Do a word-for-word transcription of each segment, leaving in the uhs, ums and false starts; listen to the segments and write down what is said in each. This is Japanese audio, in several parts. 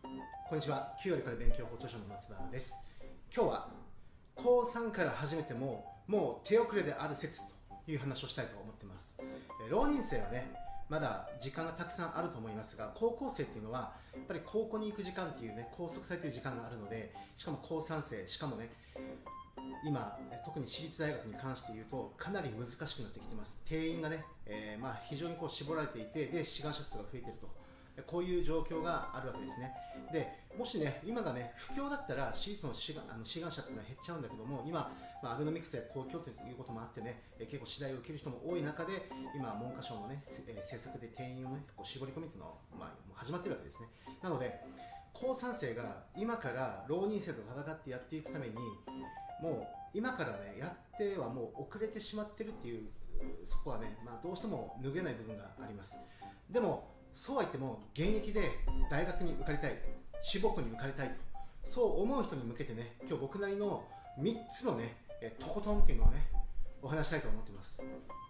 こんにちは。きゅう割から勉強法著者の松田です。今日は高さんから始めてももう手遅れである説という話をしたいと思っています。浪人生はね、まだ時間がたくさんあると思いますが、高校生っていうのはやっぱり高校に行く時間っていうね、拘束されている時間があるので、しかも高さん生、しかもね、今特に私立大学に関して言うとかなり難しくなってきています。定員がね、えーまあ、非常にこう絞られていて、で志願者数が増えていると、こういう状況があるわけですね。でもしね、今がね不況だったら私立の志願あの志願者っていうのは減っちゃうんだけども、今、まあ、アベノミクスや公共ということもあってね、え結構次第を受ける人も多い中で、今文科省のね、え政策で定員をねこう絞り込みっていうのは、まあ、もう始まっているわけですね。なので高さん生が今から浪人生と戦ってやっていくために、もう今からねやってはもう遅れてしまってるっていう、そこはね、まあ、どうしても脱げない部分があります。でもそうは言っても現役で大学に受かりたい、志望校に受かりたいと、そう思う人に向けてね、今日僕なりのみっつのねとことんっていうのをねお話したいと思っています。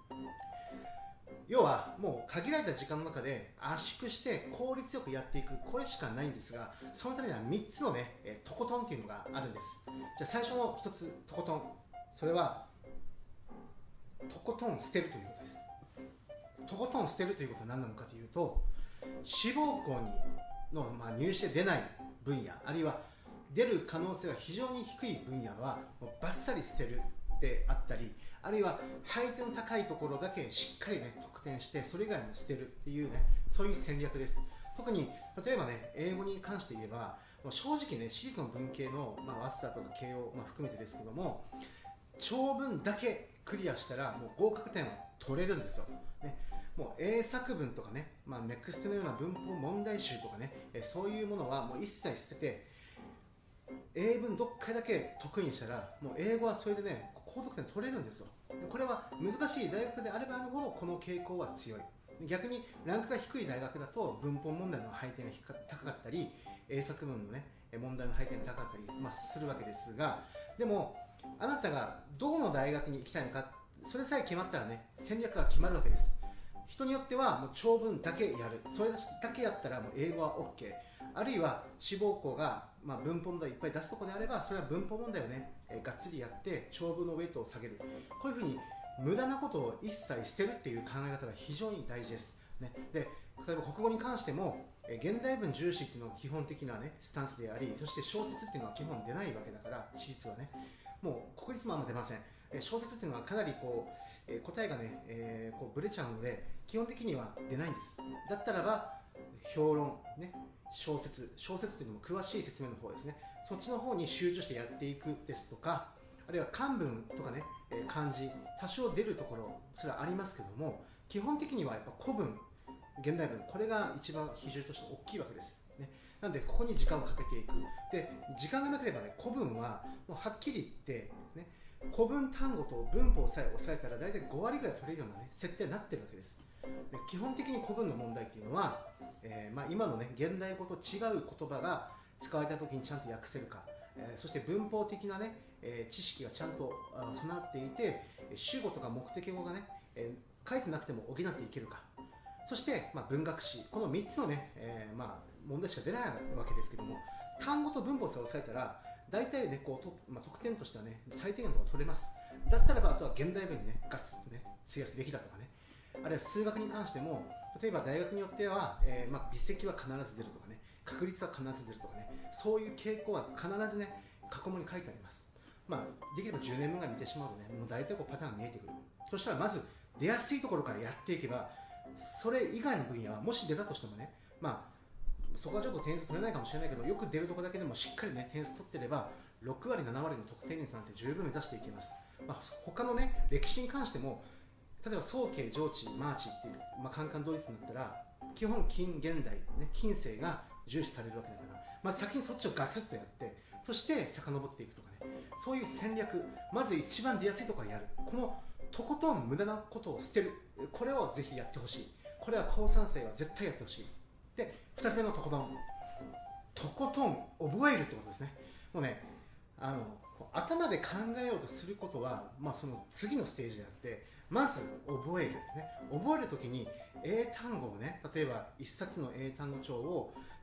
要はもう限られた時間の中で圧縮して効率よくやっていく、これしかないんですが、そのためにはみっつのねとことんっていうのがあるんです。じゃあ最初のひとつ、とことん、それはとことん捨てるということです。とことん捨てるということは何なのかというと、志望校にの、まあ、入試で出ない分野、あるいは出る可能性が非常に低い分野はもうバッサリ捨てるであったり、あるいは配点の高いところだけしっかりね得点して、それ以外も捨てるっていうね、そういう戦略です。特に例えばね、英語に関して言えば、正直ね、私立の文系の、まあ、早稲田とか慶応、まあ、含めてですけども、長文だけクリアしたらもう合格点を取れるんですよ、ね、もう英作文とかね、まあ、ネクステのような文法問題集とかね、えそういうものはもう一切捨てて、英文どっかだけ得意にしたらもう英語はそれでね高得点取れるんですよ。これは難しい大学であればあるほどこの傾向は強い。逆にランクが低い大学だと文法問題の配点が高かったり、英作文のね問題の配点が高かったり、まあ、するわけですが、でもあなたがどの大学に行きたいのか、それさえ決まったらね戦略が決まるわけです。人によってはもう長文だけやる、それだけやったらもう英語は OK、 あるいは志望校が、まあ、文法問題いっぱい出すところであれば、それは文法問題をね、えー、がっつりやって長文のウェイトを下げる、こういうふうに無駄なことを一切捨てるっていう考え方が非常に大事です、ね、で例えば国語に関しても、えー、現代文重視っていうのが基本的な、ね、スタンスであり、そして小説っていうのは基本出ないわけだから、私立はねもう国立もあんま出ません。小説っていうのはかなりこう、えー、答えがね、えー、こうブレちゃうので基本的には出ないんです。だったらば評論、ね、小説小説というのも詳しい説明の方ですね、そっちの方に集中してやっていくですとか、あるいは漢文とかね、えー、漢字多少出るところそれはありますけども、基本的にはやっぱ古文現代文、これが一番比重として大きいわけです、ね、なのでここに時間をかけていく。で時間がなければね、古文はもうはっきり言って、ね、古文単語と文法さえ押さえたら大体ご割ぐらい取れるような、ね、設定になってるわけです。で基本的に古文の問題っていうのは、えーまあ、今の、ね、現代語と違う言葉が使われた時にちゃんと訳せるか、えー、そして文法的な、ねえー、知識がちゃんと備わっていて、主語とか目的語がね、えー、書いてなくても補っていけるか、そして、まあ、文学史、このみっつのね、えーまあ、問題しか出ないわけですけども、単語と文法さえ押さえたら大体ねこうと、まあ、得点としてはね最低限のところ取れます。だったらばあとは現代文にねガッツとね費やすべきだとかね、あるいは数学に関しても例えば大学によっては、えーまあ、微積は必ず出るとかね、確率は必ず出るとかね、そういう傾向は必ずね過去問に書いてあります。まあ、できればじゅうねんぶんが見てしまうとね、もう大体こうパターンが見えてくる。そしたらまず出やすいところからやっていけば、それ以外の分野はもし出たとしてもね、まあそこはちょっと点数取れないかもしれないけど、よく出るところだけでもしっかりね点数取ってればろく割なな割の得点率なんて十分目指していけます。まあ、他のね歴史に関しても、例えば早慶上智マーチっていう、まあ、カンカン同率になったら基本近現代、ね、近世が重視されるわけだから、まず先にそっちをガツッとやって、そして遡っていくとかね、そういう戦略、まず一番出やすいところからやる、このとことん無駄なことを捨てる、これをぜひやってほしい。これは高さん生は絶対やってほしい。でふたつめのとことん、とことん覚えるってことですね。もうね、あの頭で考えようとすることは、まあ、その次のステージであって、まず覚える、ね、覚えるときに英単語をね、例えば一冊の英単語帳を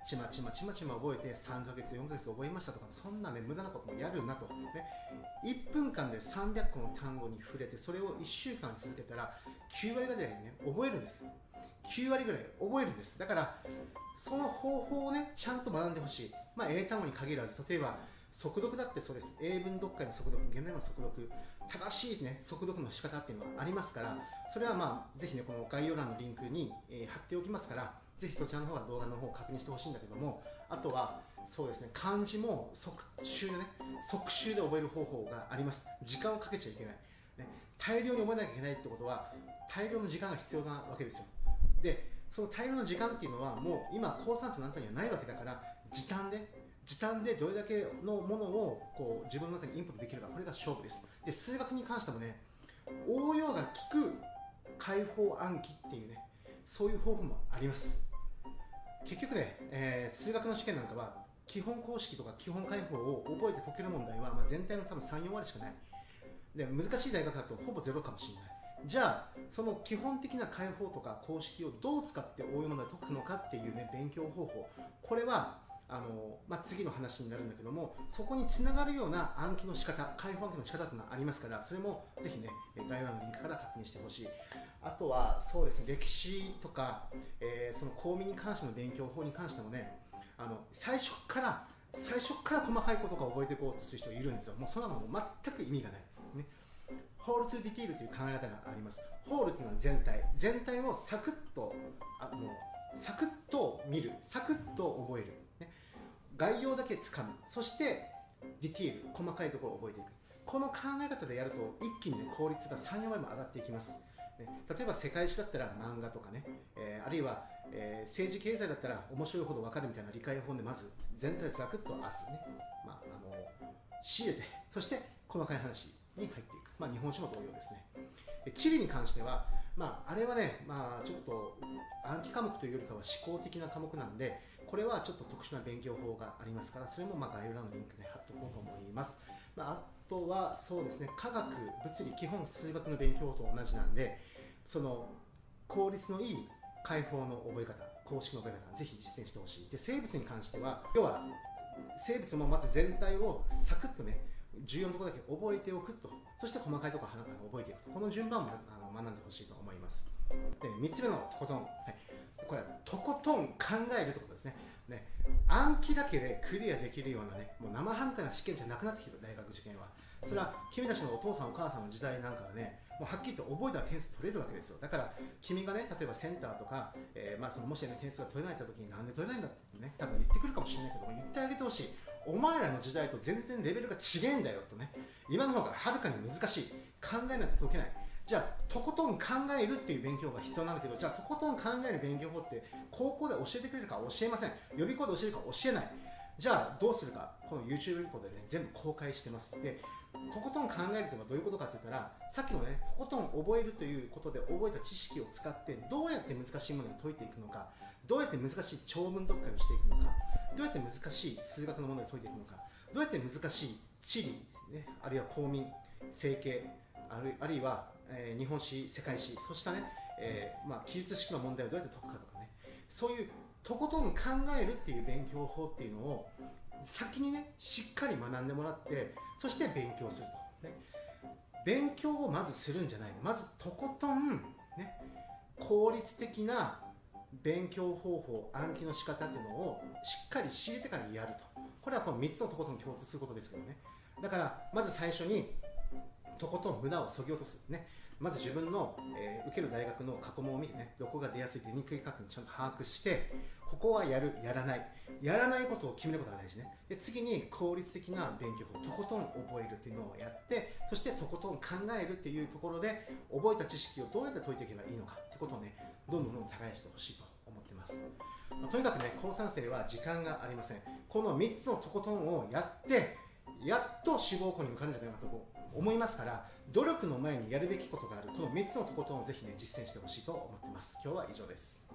ちまちまちまちま覚えてさんかげつよんかげつ覚えましたとか、そんなね無駄なこともやるなと、ね、いっぷんかんでさんびゃっこの単語に触れて、それをいっしゅうかん続けたらきゅうわりぐらいね覚えるんです。きゅうわりぐらい覚えるんです。だからその方法をねちゃんと学んでほしい。まあ、英単語に限らず、例えば速読だってそうです。英文読解の速読、現代の速読、正しい、ね、速読の仕方っていうのはありますから、それはまあぜひねこの概要欄のリンクに、えー、貼っておきますから、ぜひそちらの方から動画の方を確認してほしいんだけども、あとはそうですね、漢字も即習でね、即習で覚える方法があります。時間をかけちゃいけない、ね、大量に覚えなきゃいけないってことは大量の時間が必要なわけですよ。でその大量の時間っていうのはもう今高算数の中にはないわけだから、時短で時短でどれだけのものをこう自分の中にインプットできるか、これが勝負です。で数学に関してもね、応用が効く解放暗記っていうね、そういう方法もあります。結局ね、えー、数学の試験なんかは基本公式とか基本解法を覚えて解ける問題は、まあ、全体の多分さん、よんわりしかない。で難しい大学だとほぼゼロかもしれない。じゃあその基本的な解法とか公式をどう使って応用問題を解くのかっていうね勉強方法、これはあの、まあ、次の話になるんだけども、そこにつながるような暗記の仕方、解放暗記の仕方っていうのはありますから、それもぜひね概要欄のリンクから確認してほしい。あとはそうですね、歴史とか、えー、その公民に関しての勉強法に関してもね、あの最初から最初から細かいことが覚えていこうとする人いるんですよ。もうそんなのも全く意味がない、ね、ホールトゥディティールという考え方があります。ホールというのは全体全体をサクッとあもうサクッと見る、サクッと覚える、ね、概要だけつかむ、そしてディティール、細かいところを覚えていく。この考え方でやると一気に、ね、効率がさん、よんわりも上がっていきます、ね、例えば世界史だったら漫画とかね、えー、あるいは、えー、政治経済だったら面白いほど分かるみたいな理解本でまず全体をザクッと明日ね、まあ、あの仕入れて、そして細かい話に入っていく、まあ、日本史も同様ですね。で地理に関しては、まあ、あれはね、まあ、ちょっと暗記科目というよりかは思考的な科目なんで、これはちょっと特殊な勉強法がありますから、それもまあ概要欄のリンクで貼っておこうと思います。まあ、あとはそうですね、科学、物理、基本数学の勉強と同じなんで、その効率のいい解放の覚え方、公式の覚え方、ぜひ実践してほしい。で生物に関しては、要は生物もまず全体をサクッとね、重要なところだけ覚えておくと、そして細かいところを覚えていくと、この順番もあの学んでほしいと思います。でみっつめのとことん、はい、これはとことん考えるということですね。ね、暗記だけでクリアできるようなね、もう生半可な試験じゃなくなってきてる、大学受験は。それは君たちのお父さんお母さんの時代なんかはね、もうはっきりと覚えたら点数取れるわけですよ。だから君がね、例えばセンターとか、えーまあ、そのもし、ね、点数が取れないときになんで取れないんだってね、多分言ってくるかもしれないけども、言ってあげてほしい。お前らの時代と全然レベルが違えんだよとね、今の方がはるかに難しい、考えないと解けない。じゃあとことん考えるっていう勉強が必要なんだけど、じゃあとことん考える勉強法って高校で教えてくれるか教えません。予備校で教えるか教えない。じゃあどうするか、この YouTube 予備校でね全部公開してます。でとことん考えるというのはどういうことかって言ったら、さっきのねとことん覚えるということで覚えた知識を使ってどうやって難しいものに解いていくのか、どうやって難しい長文読解をしていくのか、どうやって難しい数学のものを解いていくのか、どうやって難しい地理、ね、あるいは公民、政経、あるあるいは、えー、日本史、世界史、そうしたね、えーまあ、記述式の問題をどうやって解くかとかね、そういうとことん考えるっていう勉強法っていうのを先にねしっかり学んでもらって、そして勉強すると、ね、勉強をまずするんじゃない、まずとことん、ね、効率的な勉強方法、暗記の仕方っていうのをしっかり知れてからやると。これはこのみっつのとことん共通することですけどね。だからまず最初にとことん無駄を削ぎ落とす、ね、まず自分の、えー、受ける大学の過去問を見てね、どこが出やすい出にくいかっていうのをちゃんと把握して、ここはやる、やらない、やらないことを決めることが大事ね。で次に効率的な勉強法、とことん覚えるっていうのをやって、そしてとことん考えるっていうところで覚えた知識をどうやって解いていけばいいのかってことをね、どんどんどんどん耕してほしいと思ってます。まあ、とにかくね、高さん生は時間がありません。このみっつのとことんをやってやっと志望校に向かるんじゃないかと思いますから、努力の前にやるべきことがある、このみっつのとことんをぜひね実践してほしいと思っています。今日は以上です。